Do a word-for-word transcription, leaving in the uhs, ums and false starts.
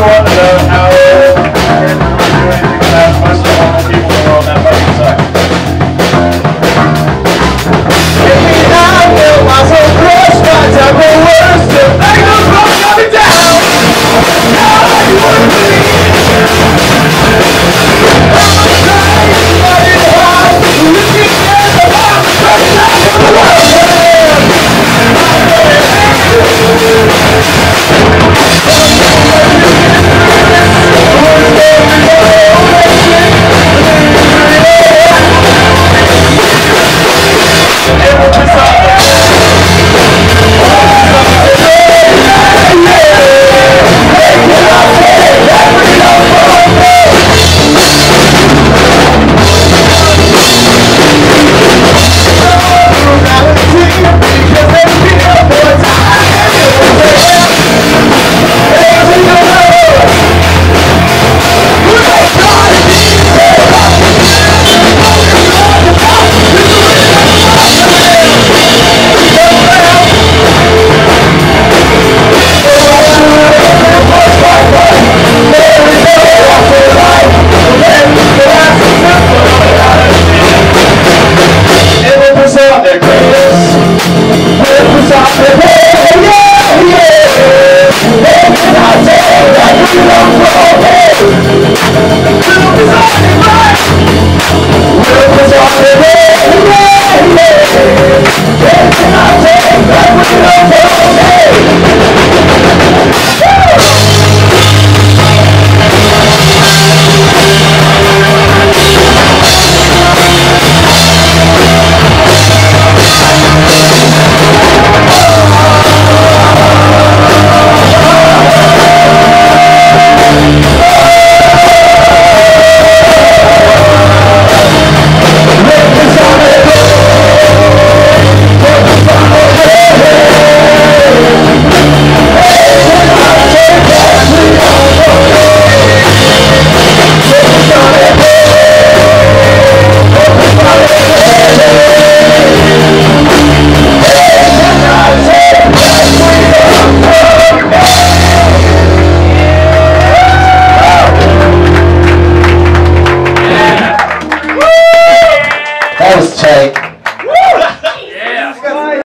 want to know how we're doing anything that most of the normal people in the world that fucking suck. If we have built my soul crushed by temple words, still thank those folks coming down. Now I want to believe. That was tight.